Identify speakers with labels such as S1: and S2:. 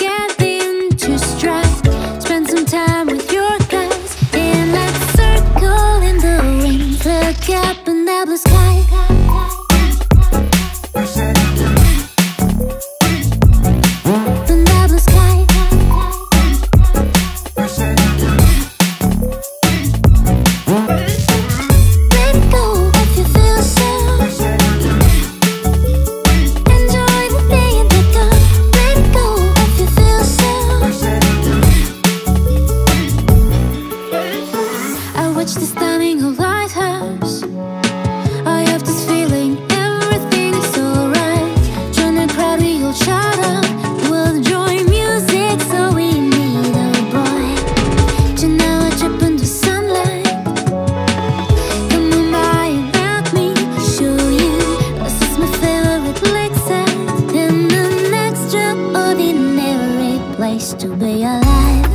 S1: get into stride. Spend some time with your guys and let's circle in the wind. Look up in the blue sky. Watch the stunning lighthouse. I have this feeling everything is alright. Join the crowd, we all shout out. We'll enjoy music, so we need a boy. Tonight, watch up in the sunlight. Come on by and let me show you. This is my favorite lakeside. In an extraordinary place to be alive.